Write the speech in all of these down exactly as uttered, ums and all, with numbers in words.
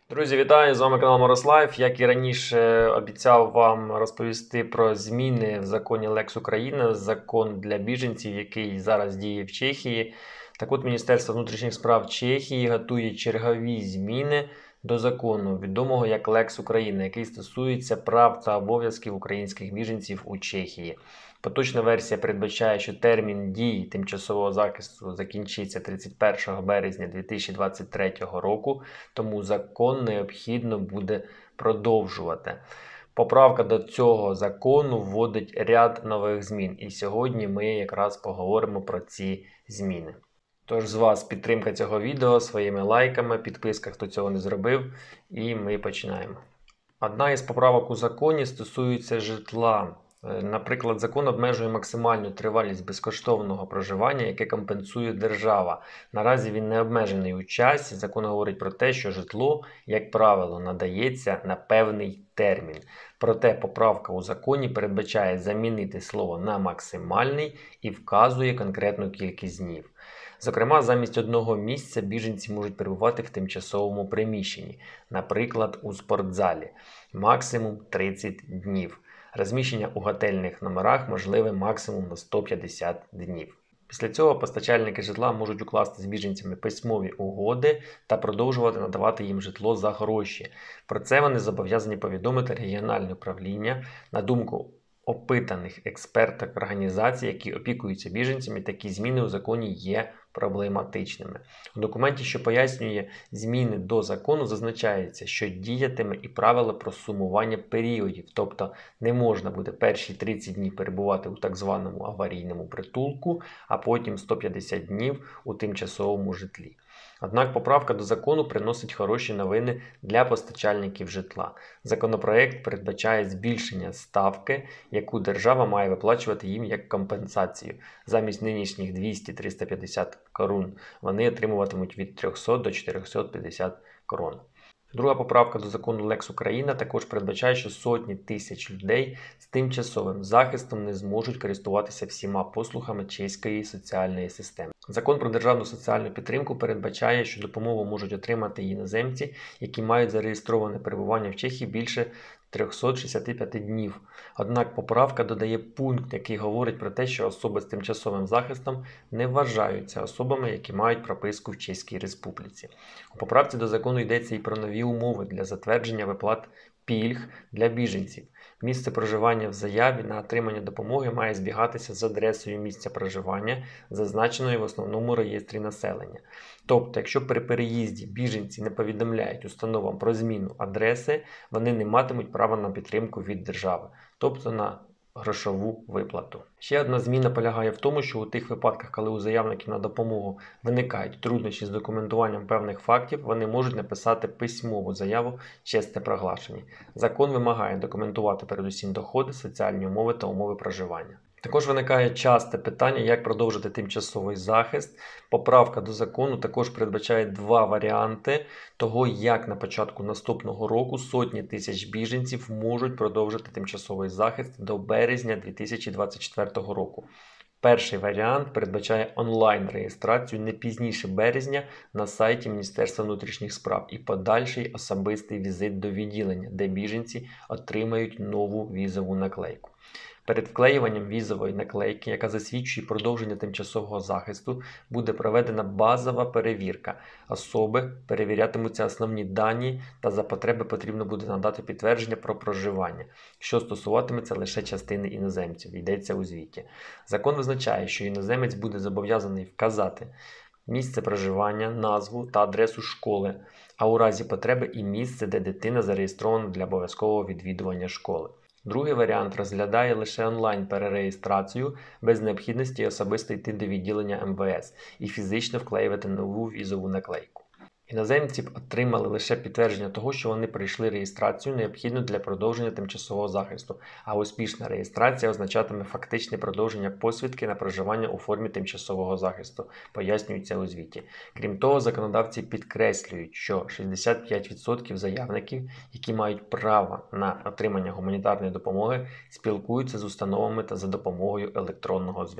Друзі, вітаю! З вами канал Морослайф. Як і раніше обіцяв вам розповісти про зміни в законі Лекс Україна, закон для біженців, який зараз діє в Чехії. Так от, Міністерство внутрішніх справ Чехії готує чергові зміни до закону, відомого як Лекс Україна, який стосується прав та обов'язків українських біженців у Чехії. Поточна версія передбачає, що термін дії тимчасового захисту закінчиться тридцять першого березня дві тисячі двадцять третього року, тому закон необхідно буде продовжувати. Поправка до цього закону вводить ряд нових змін, і сьогодні ми якраз поговоримо про ці зміни. Тож з вас підтримка цього відео своїми лайками, підписка, хто цього не зробив, і ми починаємо. Одна із поправок у законі стосується житла. Наприклад, закон обмежує максимальну тривалість безкоштовного проживання, яке компенсує держава. Наразі він не обмежений у часі. Закон говорить про те, що житло, як правило, надається на певний термін. Проте поправка у законі передбачає замінити слово на максимальний і вказує конкретну кількість днів. Зокрема, замість одного місця біженці можуть перебувати в тимчасовому приміщенні, наприклад, у спортзалі. Максимум тридцять днів. Розміщення у готельних номерах можливе максимум на сто п'ятдесят днів. Після цього постачальники житла можуть укласти з біженцями письмові угоди та продовжувати надавати їм житло за гроші. Про це вони зобов'язані повідомити регіональне управління. На думку опитаних експертів організацій, які опікуються біженцями, такі зміни у законі є проблематичними. У документі, що пояснює зміни до закону, зазначається, що діятиме і правило про сумування періодів, тобто не можна буде перші тридцять днів перебувати у так званому аварійному притулку, а потім сто п'ятдесят днів у тимчасовому житлі. Однак поправка до закону приносить хороші новини для постачальників житла. Законопроект передбачає збільшення ставки, яку держава має виплачувати їм як компенсацію. Замість нинішніх двісті - триста п'ятдесят корун вони отримуватимуть від трьохсот до чотирьохсот п'ятдесят корун. Друга поправка до закону Лекс Україна також передбачає, що сотні тисяч людей з тимчасовим захистом не зможуть користуватися всіма послугами чеської соціальної системи. Закон про державну соціальну підтримку передбачає, що допомогу можуть отримати іноземці, які мають зареєстроване перебування в Чехії більше трьохсот шістдесят п'ять днів. Однак поправка додає пункт, який говорить про те, що особи з тимчасовим захистом не вважаються особами, які мають прописку в Чеській Республіці. У поправці до закону йдеться і про нові умови для затвердження виплат пільг для біженців. Місце проживання в заяві на отримання допомоги має збігатися з адресою місця проживання, зазначеною в основному реєстрі населення. Тобто, якщо при переїзді біженці не повідомляють установам про зміну адреси, вони не матимуть права на підтримку від держави, тобто на грошову виплату. Ще одна зміна полягає в тому, що у тих випадках, коли у заявників на допомогу виникають труднощі з документуванням певних фактів, вони можуть написати письмову заяву «Чесне проглашення». Закон вимагає документувати передусім доходи, соціальні умови та умови проживання. Також виникає часте питання, як продовжити тимчасовий захист. Поправка до закону також передбачає два варіанти того, як на початку наступного року сотні тисяч біженців можуть продовжити тимчасовий захист до березня дві тисячі двадцять четвертого року. Перший варіант передбачає онлайн-реєстрацію не пізніше березня на сайті Міністерства внутрішніх справ і подальший особистий візит до відділення, де біженці отримають нову візову наклейку. Перед вклеюванням візової наклейки, яка засвідчує продовження тимчасового захисту, буде проведена базова перевірка. Особи перевірятимуться основні дані та за потреби потрібно буде надати підтвердження про проживання, що стосуватиметься лише частини іноземців, йдеться у звіті. Закон визначає, що іноземець буде зобов'язаний вказати місце проживання, назву та адресу школи, а у разі потреби і місце, де дитина зареєстрована для обов'язкового відвідування школи. Другий варіант розглядає лише онлайн-перереєстрацію без необхідності особисто йти до відділення ем ве ес і фізично вклеювати нову візову наклейку. Іноземці отримали лише підтвердження того, що вони пройшли реєстрацію, необхідну для продовження тимчасового захисту, а успішна реєстрація означатиме фактичне продовження посвідки на проживання у формі тимчасового захисту, пояснюється у звіті. Крім того, законодавці підкреслюють, що шістдесят п'ять відсотків заявників, які мають право на отримання гуманітарної допомоги, спілкуються з установами та за допомогою електронного зв'язку.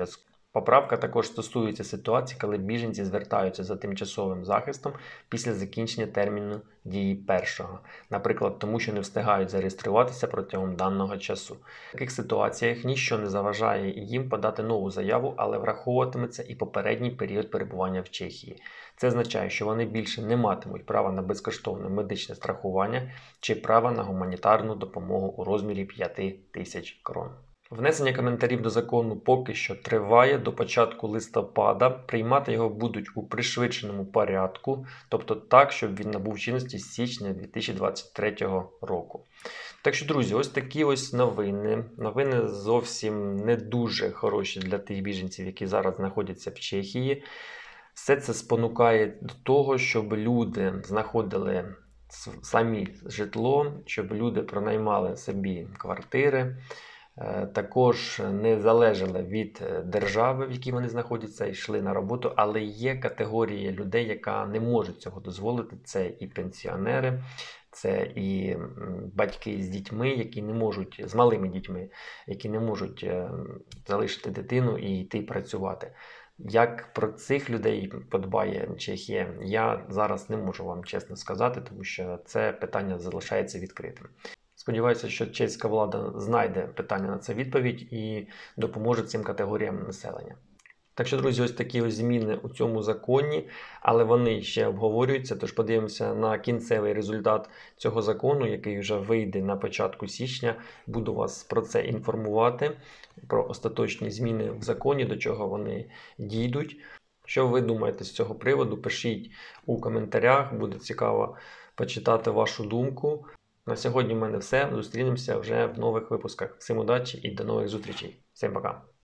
Поправка також стосується ситуації, коли біженці звертаються за тимчасовим захистом після закінчення терміну дії першого, наприклад, тому що не встигають зареєструватися протягом даного часу. В таких ситуаціях ніщо не заважає їм подати нову заяву, але враховуватиметься і попередній період перебування в Чехії. Це означає, що вони більше не матимуть права на безкоштовне медичне страхування чи права на гуманітарну допомогу у розмірі п'яти тисяч крон. Внесення коментарів до закону поки що триває до початку листопада. Приймати його будуть у пришвидшеному порядку, тобто так, щоб він набув чинності з січня дві тисячі двадцять третього року. Так що, друзі, ось такі ось новини. Новини зовсім не дуже хороші для тих біженців, які зараз знаходяться в Чехії. Все це спонукає до того, щоб люди знаходили самі житло, щоб люди пронаймали собі квартири. Також не залежали від держави, в якій вони знаходяться, і йшли на роботу, але є категорія людей, яка не може цього дозволити. Це і пенсіонери, це і батьки з дітьми, які не можуть, з малими дітьми, які не можуть залишити дитину і йти працювати. Як про цих людей подбає Чехія, я зараз не можу вам чесно сказати, тому що це питання залишається відкритим. Сподіваюся, що чеська влада знайде питання на це відповідь і допоможе цим категоріям населення. Так що, друзі, ось такі ось зміни у цьому законі, але вони ще обговорюються, тож подивимося на кінцевий результат цього закону, який вже вийде на початку січня. Буду вас про це інформувати, про остаточні зміни в законі, до чого вони дійдуть. Що ви думаєте з цього приводу, пишіть у коментарях, буде цікаво почитати вашу думку. На сьогодні в мене все. Зустрінемося вже в нових випусках. Всім удачі і до нових зустрічей. Всім пока!